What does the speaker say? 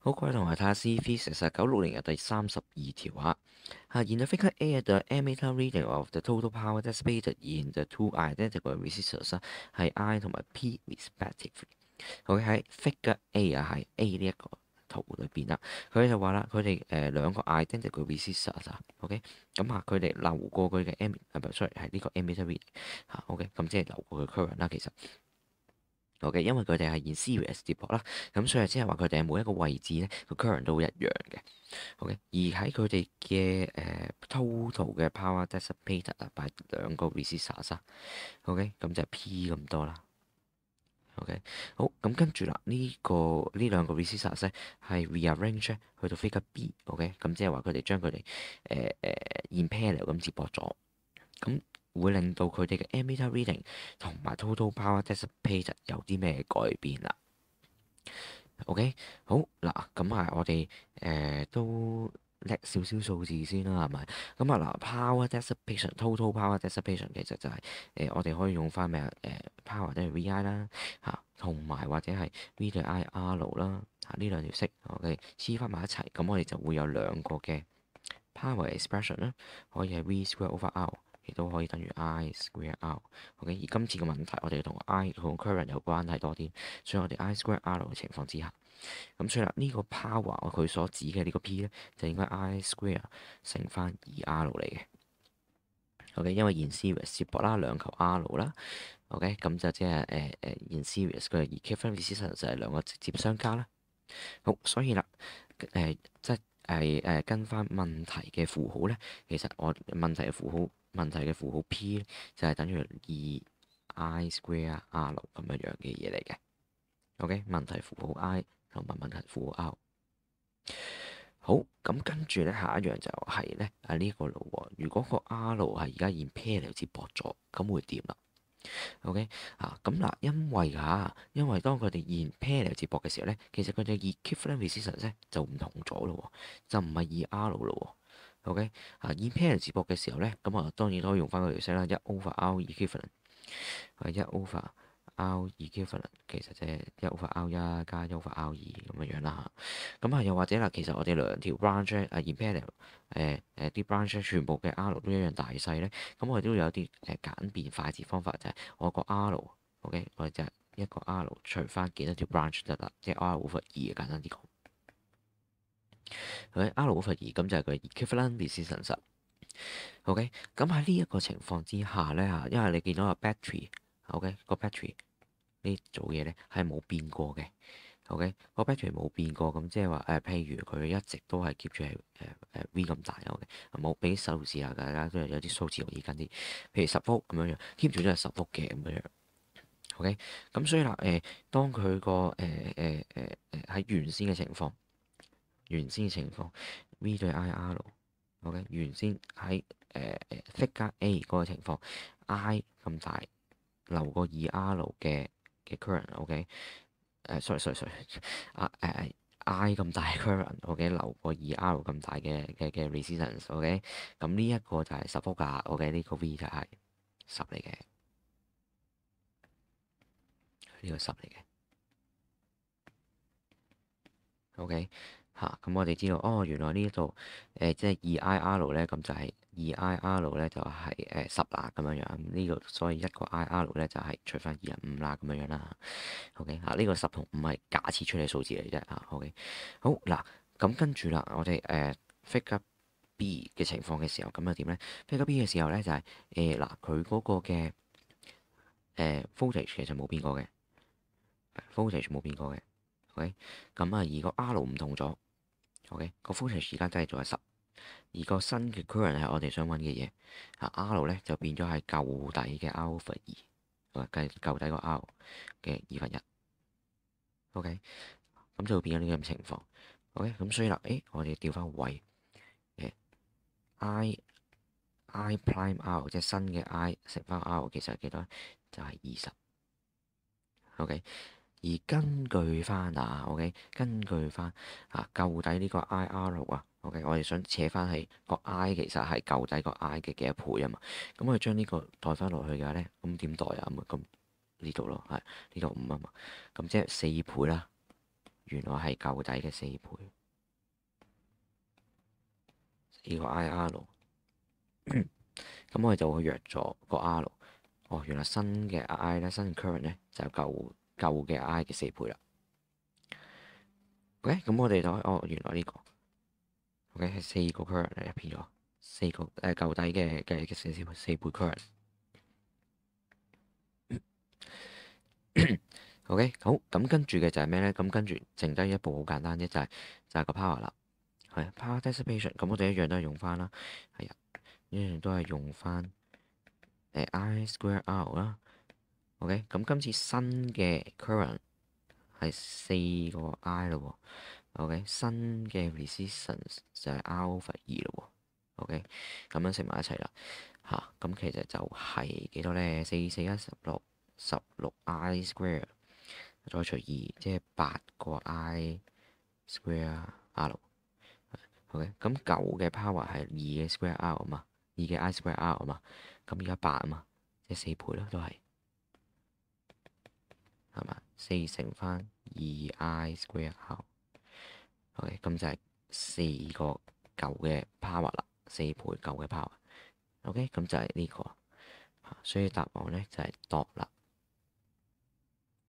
好，各位同學睇下 CV 960嘅第32條嚇。In the figure A, the ammeter reading of the total power dissipated in the two identical resistors 係 I 同埋 P respectively。OK 喺 figure A 啊，係 A 呢一個圖裏邊啦，佢就話啦，佢哋兩個 identical resistors 啊，OK，咁啊佢哋流過佢嘅 sorry 係呢個 ammeter reading 嚇，OK，咁即係流過佢 current 啦，其實。OK，因為佢哋係現 series 接駁啦，咁所以即係話佢哋係每一個位置咧個 current 都一樣嘅。OK，而喺佢哋嘅total 嘅 power dissipated 啊，by 兩個 resistors 啊，OK，咁就係 P 咁多啦。OK，好，咁跟住啦，呢兩個 resistors 咧係 rearrange 去到 figure B。OK，咁即係話佢哋將佢哋in parallel 咁接駁咗，咁會令到佢哋嘅 ammeter reading 同埋 total power dissipated 有啲咩改變啦？OK，好嗱，咁啊，我哋都叻少少數字先啦，係咪？咁啊嗱，power dissipation、total power dissipation 其實就係我哋可以用翻咩啊？power 即係 VI 啦，嚇，同埋或者係 V 對 IR 啦，嚇呢兩條式，OK 黐翻埋一齊，咁我哋就會有兩個嘅 power expression 啦，可以係 V square over R。亦都可以等於 I square R。OK，而今次嘅問題，我哋同 I 同 current 有關係多啲，所以我哋 I square R 嘅情況之下，咁所以啦，呢個 power 佢所指嘅呢個 P 咧，就應該 I square 乘翻 2R 嚟嘅。OK，因為現 series 接駁啦，兩球 R 啦。OK，咁就即係現 series 嘅 equivalent resistance 就係兩個直接相加啦。好，所以啦，即係跟翻問題嘅符號咧，其實我問題嘅符號 P 咧就係等於2I square R 咁樣樣嘅嘢嚟嘅。OK，問題符號 I 同埋問題符號 R。好，咁跟住咧下一樣就係咧呢個咯喎。如果個 R 係而家現 parallel 接駁咗，咁會點啦？OK 咁嗱，因為當佢哋現 parallel 接駁嘅時候咧，其實佢哋 equivalent resistance 咧就唔同咗咯喎，就唔係 2R 咯喎。OK 現 parallel 接駁嘅時候咧，咁啊當然都可以用翻嗰條式啦，1/R equivalent 係1/R equivalent，其實即係1/R1加1/R2咁樣樣啦嚇。咁啊又或者啦，其實我哋兩條 branch 現 parallel 啲 branch 全部嘅 R 都一樣大細咧，咁我哋都有啲簡便快捷方法，就係我個 R，OK，我哋就係一個 R 除翻幾多條 branch 得啦，即係 R/2嘅簡單啲講。R/2咁就係佢 equivalent resistance。OK，咁喺呢一個情況之下咧嚇，因為你見到個 battery，OK 個 battery 呢組嘢咧係冇變過嘅。OK，個 battery 冇變過，咁即係話譬如佢一直都係 keep 住係V 咁大，OK，冇俾手試下，大家都有啲數字容易跟啲，譬如10V咁樣樣，keep 住都係10V嘅咁樣樣。OK，咁所以啦當佢個喺原先嘅情況，V 對 IR，OK，原先喺figure A 嗰個情況 ，I 咁大流過 2R 嘅 current，OK，sorry，I 咁大 current，OK，流過 2R 咁大嘅 resistance，OK，咁呢一個就係10V㗎，OK，呢個 V 就係10嚟嘅，呢個10嚟嘅，OK。咁我哋知道哦，原來呢度即係 2IR 咧，咁就係 2IR 咧就係10啦咁樣樣。呢個所以一個 IR 咧就係除翻25啦咁樣樣啦。OK 呢個10同5係假設出嚟數字嚟啫嚇。OK 好嗱，咁跟住啦，我哋figure B 嘅情況嘅時候，咁又點咧？figure B 嘅時候咧就係嗱，佢嗰個嘅voltage 其實冇變過嘅，voltage 冇變過嘅。OK 咁啊，而個 R 唔同咗。OK，個 voltage 而家真係仲係10，而個新嘅 current 係我哋想揾嘅嘢，R 咧就變咗係舊底嘅 R/2，計舊底個 R 嘅1/2。OK，咁就會變咗呢個咁情況。OK，咁所以啦，我哋調翻位，I prime R 即係新嘅 I 乘翻 R 其實係幾多？就係20。OK。而根據翻OK，根據翻舊底呢個 IR OK，我哋想扯翻係個 I 其實係舊底個 I 嘅幾多倍啊嘛，咁我哋將呢個代翻落去嘅咧，咁點代啊？咁呢度咯，係呢度5啊嘛，咁即係4倍啦。 原來係舊底嘅4倍，呢個 IR。咁我哋就會約咗個 R。哦，原來新嘅 I 咧，新嘅 current 咧就係舊嘅 I 嘅4倍啦。OK，咁我哋就原來呢個 OK 係4個 current 嚟變咗4個舊底嘅4倍 current。OK， 好，咁跟住嘅就係咩咧？咁跟住剩低一步好簡單啫，就係個 power 啦，係 power dissipation。咁我哋一樣都係用翻啦，係啊，一樣都係用翻I square R 啦。OK，咁今次新嘅 current 係4個 I 咯喎。OK，新嘅 resistance 就係 R over 2咯喎。OK，咁樣乘埋一齊啦嚇，咁其實就係幾多咧？4 4 1 16 I square 再除2，即係8個 I square R。OK，咁舊嘅 power 係2嘅 square R 啊嘛，2嘅 I square R 啊嘛，咁而家8啊嘛，即係4倍咯，都係。係嘛？4乘翻2I square R，OK，咁就係4個舊嘅 power 啦，4倍舊嘅 power，OK，咁就係呢個，所以答案咧就係度啦。